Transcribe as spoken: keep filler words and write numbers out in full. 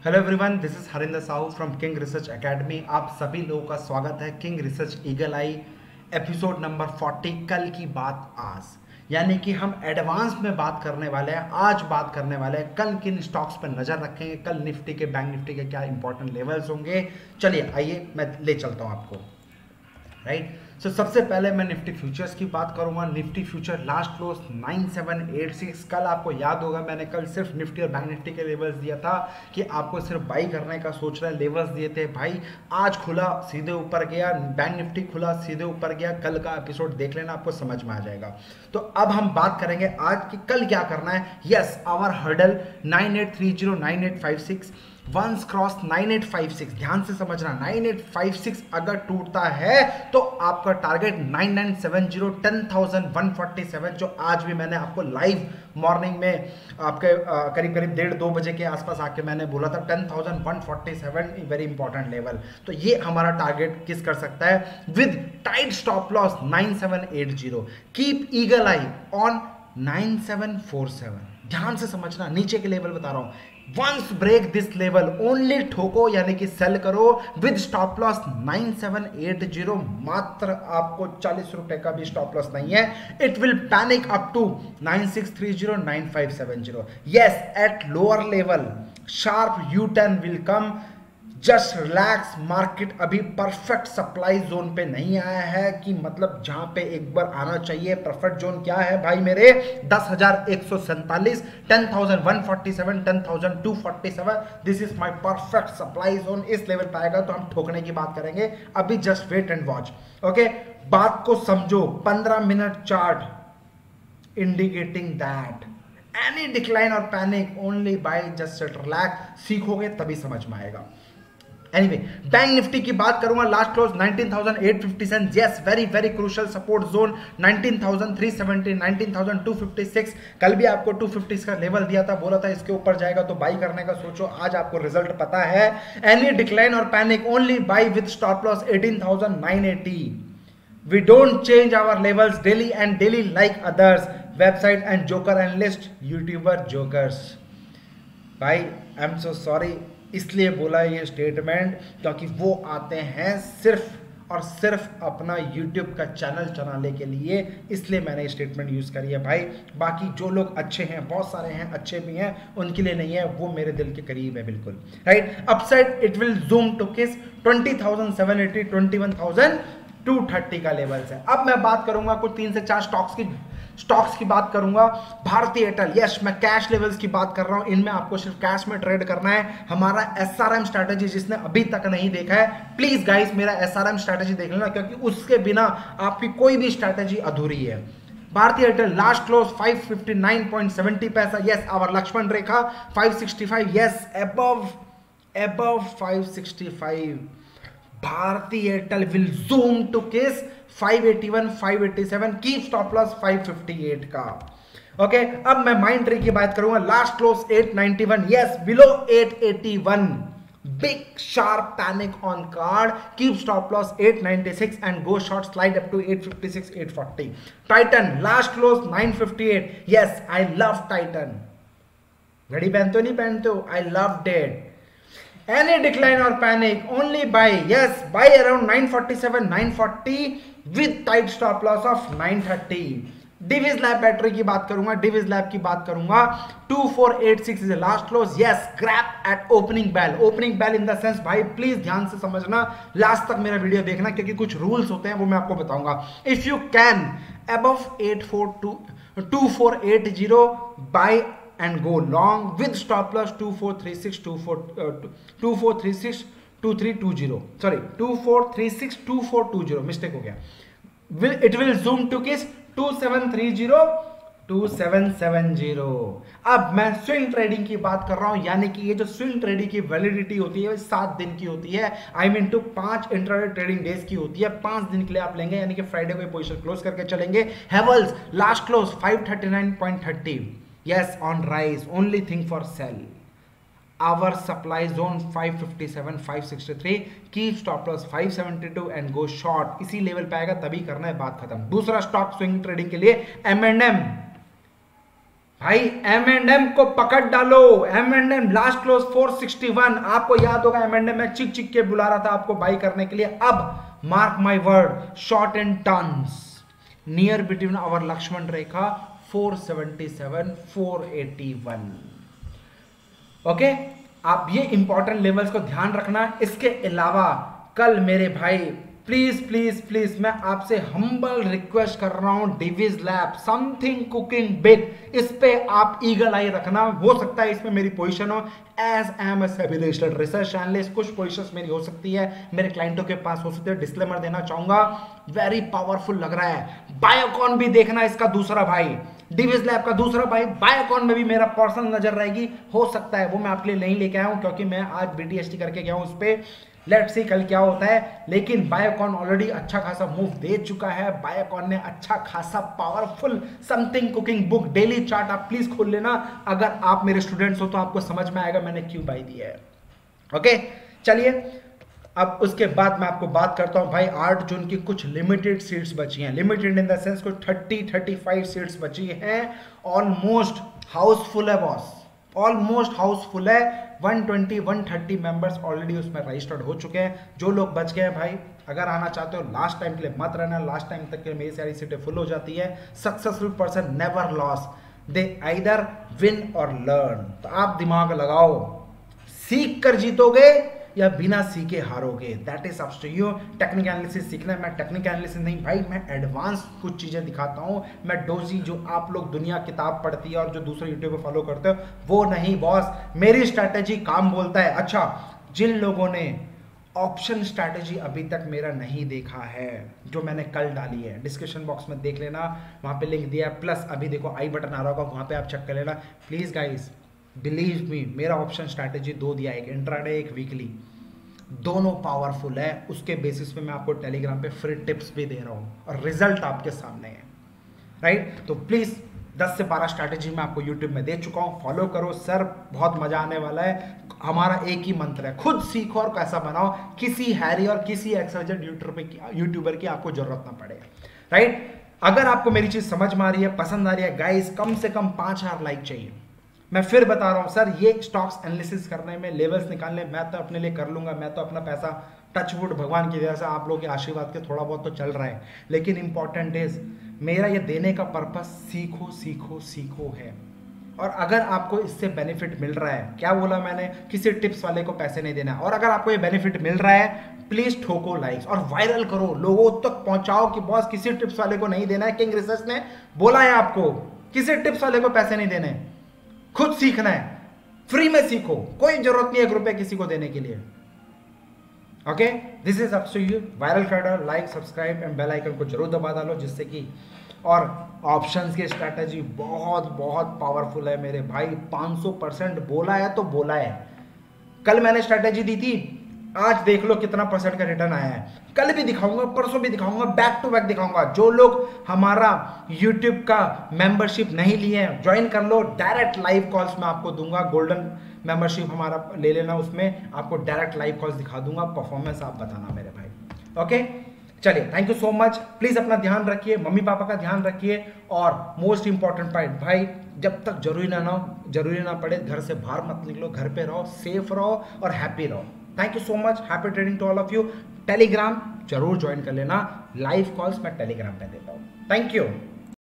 Hello everyone, this is Harinder Sahu from King Research Academy. आप सभी लोगों का स्वागत है King Research eagle eye episode number चालीस। कल की बात आज, यानी कि हम एडवांस में बात करने वाले हैं। आज बात करने वाले हैं कल किन स्टॉक्स पर नजर रखेंगे, कल निफ्टी के, बैंक निफ्टी के क्या इंपॉर्टेंट लेवल्स होंगे। चलिए आइए मैं ले चलता हूं आपको। राइट सो so, सबसे पहले मैं निफ्टी फ्यूचर्स की बात करूंगा। Nifty future last close nine seven eight six. कल आपको याद होगा मैंने कल सिर्फ निफ्टी और बैंक निफ्टी के लेवल्स दिया था कि आपको सिर्फ बाई करने का सोच रहा है, लेवल्स दिए थे भाई। आज खुला सीधे ऊपर गया, बैंक निफ्टी खुला सीधे ऊपर गया। कल का एपिसोड देख लेना, आपको समझ में आ जाएगा। तो अब हम बात करेंगे आज कि कल क्या करना है। Yes, our hurdle nine eight three zero nine eight five six once cross nine eight five six. ध्यान से समझना, नाइन एट फाइव सिक्स अगर टूटता है तो आपका target nine nine seven zero ten thousand one forty seven, जो आज भी मैंने आपको लाइव मॉर्निंग में आपके करीब करीब डेढ़ दो बजे के आसपास आके मैंने बोला था ten thousand one forty seven very important level. तो ये हमारा टारगेट किस कर सकता है with tight stop loss nine seven eight zero. Keep eagle eye on nine seven four seven. ध्यान से समझना, नीचे के लेवल बता रहा हूं। Once break this level only ठोको, यानी कि सेल करो with stop loss nine seven eight zero. मात्र आपको चालीस रुपए का भी स्टॉप लॉस नहीं है। It will panic up to nine six three zero nine five seven zero. Yes, at lower level sharp U turn will come. Just relax, market अभी perfect supply zone पे नहीं आया है कि मतलब जहां पे एक बार आना चाहिए। परफेक्ट जोन क्या है भाई मेरे, दस हजार एक सौ सैंतालीस, ten thousand one forty seven, ten thousand two forty seven. This is my perfect supply zone. इस लेवल पे आएगा तो हम ठोकने की बात करेंगे। अभी just wait and watch. Okay, बात को समझो। पंद्रह minute chart indicating that any decline or panic only buy just relax. सीखोगे तभी समझ में आएगा। एनीवे, बैंक निफ्टी की बात करूंगा। Last close nineteen thousand eight fifty seven. Yes, very very crucial support zone nineteen thousand three seventy, nineteen thousand two fifty six. कल भी आपको टू फिफ्टी का लेवल दिया था, बोला था इसके ऊपर जाएगा तो बाई करने का सोचो। आज आपको रिजल्ट पता है। Any decline or panic only buy with stop loss eighteen thousand nine eighty. We don't change our levels daily and daily like others website and joker analyst YouTuber jokers. भाई I am so sorry, इसलिए बोला ये statement क्योंकि वो आते हैं सिर्फ और सिर्फ अपना YouTube का चैनल चलाने के लिए, इसलिए मैंने ये स्टेटमेंट यूज करी है भाई। बाकी जो लोग अच्छे हैं, बहुत सारे हैं, अच्छे भी हैं, उनके लिए नहीं है। वो मेरे दिल के करीब है बिल्कुल। Right, upside it will zoom to kiss twenty thousand seven eighty, twenty one thousand two thirty का लेवल्स है। अब मैं बात करूंगा कुछ तीन से चार स्टॉक्स की स्टॉक्स की बात करूंगा। भारतीय एयरटेल, यस मैं कैश लेवल्स की बात कर रहा हूं। इनमें आपको सिर्फ कैश में ट्रेड करना है। हमारा एसआरएम स्ट्रैटेजी जिसने अभी तक नहीं देखा है, प्लीज गाइस मेरा एसआरएम स्ट्रैटेजी देख लेना, क्योंकि उसके बिना आपकी कोई भी स्ट्रैटेजी अधूरी है। Bharti Airtel last close five fifty nine point seventy पैसा। Yes, our Lakshman Rekha five sixty five. Yes, above above five sixty five. Bharti Airtel will zoom to kiss five eighty one, five eighty seven. Keep stop loss five fifty eight का। Okay okay, अब मैं Mindtree की बात करूंगा। Last close eight ninety one. Yes, below eight eighty one. Big sharp panic on card. Keep stop loss eight ninety six and go short slide up to eight fifty six, eight forty. Titan last close nine fifty eight. Yes, I love Titan. घड़ी पहनते हो नहीं पहनते हो, I love that. Any decline or panic only buy, yes, buy around nine forty-seven, nine forty with tight stop loss of nine thirty. Divis Lab बैटरी की बात करूंगा, Divis Lab की बात करूंगा। Two four eight six is the last close. Yes, grab at opening bell. Opening bell in the sense भाई please ध्यान से समझना, लास्ट तक मेरा वीडियो देखना क्योंकि कुछ रूल्स होते हैं वो मैं आपको बताऊंगा। If you can above eight four two, two four eight zero buy and go long with stop loss two four three six, two four, uh, two four three six, two three two zero. Sorry, two four three six, two four two zero. Mistake हो गया। Will it will zoom to kiss two seven three zero, two seven seven zero. अब मैं swing trading की बात कर रहा हूं, यानी कि ये जो स्विंग ट्रेडिंग की वैलिडिटी होती है वो सात दिन की होती है। आई मीन टू पांच इंट्राडे ट्रेडिंग डेज की होती है। पांच दिन के लिए आप लेंगे, यानी कि फ्राइडे को पोजीशन क्लोज करके चलेंगे। Havells last close five thirty nine point thirty. Yes, on rise, only thing for sell. Our supply zone five fifty seven, five sixty three. Keep stop loss five seventy two and go short. इसी level पे आएगा तभी करना है, बात खत्म। दूसरा stock swing trading के लिए एम एंड एम। भाई एम एंड एम को पकड़ डालो, M and M last close four sixty one. आपको याद होगा एम एंड एम में चिक चिक के बुला रहा था आपको बाई करने के लिए। अब mark my word, short and turns near between our Lakshman Rekha four seventy seven four eighty one. Okay, आप ये इंपॉर्टेंट लेवल्स को ध्यान रखना। इसके अलावा कल मेरे भाई प्लीज प्लीज प्लीज मैं आपसे हम्बल रिक्वेस्ट कर रहा हूं, Divi's lab something cooking big, इस पे आप ईगल आई रखना। हो सकता है इसमें मेरी पोजीशन हो as I am a registered research analyst, कुछ पोजीशंस मेरी हो सकती है, मेरे क्लाइंटों के पास हो सकती है। डिस्क्लेमर देना चाहूंगा, वेरी पावरफुल लग रहा है। बायोकॉन भी देखना इसका दूसरा भाई, डिविज लैब का दूसरा भाई बायोकॉन में भी मेरा पर्सनल नजर रहेगी। हो सकता है वो मैं आपके लिए नहीं लेके आया हूं क्योंकि मैं आज बीटीएसटी करके गया हूं उस पर। लेट्स सी कल क्या होता है, लेकिन बायोकॉन ऑलरेडी अच्छा खासा मूव दे चुका है। बायोकॉन ने अच्छा खासा powerful something cooking book daily chart आप प्लीज खोल लेना। अगर आप मेरे स्टूडेंट्स हो तो आपको समझ में आएगा मैंने क्यों बाय दिया है। ओके चलिए, अब उसके बाद मैं आपको बात करता हूं भाई, आठ जून की कुछ लिमिटेड सीट्स बची हैं। लिमिटेड इन द सेंस कुछ थर्टी थर्टी फाइव सीट्स बची हैं। ऑलमोस्ट हाउसफुल है बॉस, ऑलमोस्ट हाउसफुल है। One twenty one thirty members already उसमें रजिस्टर्ड हो चुके हैं। जो लोग बच गए हैं भाई, अगर आना चाहते हो लास्ट टाइम के लिए मत रहना, लास्ट टाइम तक के लिए मेरी सारी सीटें फुल हो जाती है। Successful person never loss, they either win or learn. तो आप दिमाग लगाओ, सीख कर जीतोगे या बिना सीखे हारोगे, that is up to you. Technical analysis सीखना है, मैं टेक्निकल एनालिसिस नहीं भाई, मैं एडवांस कुछ चीजें दिखाता हूं। मैं डोजी जो आप लोग दुनिया किताब पढ़ती है और जो दूसरे यूट्यूब पे फॉलो करते हो वो नहीं बॉस, मेरी स्ट्रैटेजी काम बोलता है। अच्छा, जिन लोगों ने ऑप्शन स्ट्रैटेजी अभी तक मेरा नहीं देखा है, जो मैंने कल डाली है, डिस्क्रिप्शन बॉक्स में देख लेना, वहां पे लिंक दिया है। प्लस अभी देखो आई बटन आ रहा होगा, वहां पे आप चेक कर लेना प्लीज गाइस। बिलीव मी, मेरा ऑप्शन स्ट्रैटेजी दो दिया, एक इंट्राडे एक वीकली, दोनों पावरफुल है। उसके बेसिस पे मैं आपको टेलीग्राम पे फ्री टिप्स भी दे रहा हूं और रिजल्ट आपके सामने है, राइट। तो प्लीज दस से बारह स्ट्रैटेजी मैं आपको यूट्यूब में दे चुका हूं, फॉलो करो सर, बहुत मजा आने वाला है। हमारा एक ही मंत्र है, खुद सीखो और कैसा बनाओ, किसी हैरी और किसी एक्सपर्ट यूट्यूबर की आपको जरूरत ना पड़े, राइट। अगर आपको मेरी चीज समझ में आ रही है, पसंद आ रही है गाइस, कम से कम पांच हजार लाइक चाहिए। मैं फिर बता रहा हूं सर, ये स्टॉक्स एनालिसिस करने में, लेवल्स निकालने मैं तो अपने लिए कर लूंगा, मैं तो अपना पैसा टचवुड भगवान की वजह से आप लोगों के आशीर्वाद के थोड़ा बहुत तो चल रहा है। लेकिन इंपॉर्टेंट इज मेरा ये देने का पर्पस सीखो सीखो सीखो है। और अगर आपको इससे बेनिफिट मिल रहा है, क्या बोला मैंने, किसी टिप्स वाले को पैसे नहीं देना, और अगर आपको ये बेनिफिट मिल रहा है प्लीज ठोको लाइक्स और वायरल करो, लोगों तक पहुंचाओ कि बॉस किसी टिप्स वाले को नहीं देना है। किंग रिसर्च ने बोला है आपको, किसी टिप्स वाले को पैसे नहीं देने, खुद सीखना है, फ्री में सीखो, कोई जरूरत नहीं एक रुपए किसी को देने के लिए। Okay, this is up to you. Viral कर डालो, like subscribe and bell icon को जरूर दबा डालो, जिससे कि, और ऑप्शंस की स्ट्रैटेजी बहुत बहुत पावरफुल है मेरे भाई, पाँच सौ परसेंट बोला है तो बोला है। कल मैंने स्ट्रैटेजी दी थी, आज देख लो कितना परसेंट का रिटर्न आया है। कल भी दिखाऊंगा, परसों भी दिखाऊंगा, बैक टू बैक दिखाऊंगा। जो लोग हमारा यूट्यूब का मेंबरशिप नहीं लिए हैं, ज्वाइन कर लो, डायरेक्ट लाइव कॉल्स मैं आपको दूंगा। गोल्डन मेंबरशिप हमारा ले लेना, उसमें आपको डायरेक्ट लाइव कॉल्स दिखा दूंगा, परफॉर्मेंस आप बताना मेरे भाई। ओके चलिए, thank you so much. Please अपना ध्यान रखिए, मम्मी पापा का ध्यान रखिए, और मोस्ट इंपॉर्टेंट पॉइंट भाई, जब तक जरूरी ना ना जरूरी ना पड़े घर से बाहर मत निकलो, घर पे रहो, सेफ रहो और हैप्पी रहो। Thank you so much, happy trading to all of you. Telegram जरूर ज्वाइन कर लेना, लाइव कॉल्स मैं टेलीग्राम पे देता हूँ। Thank you.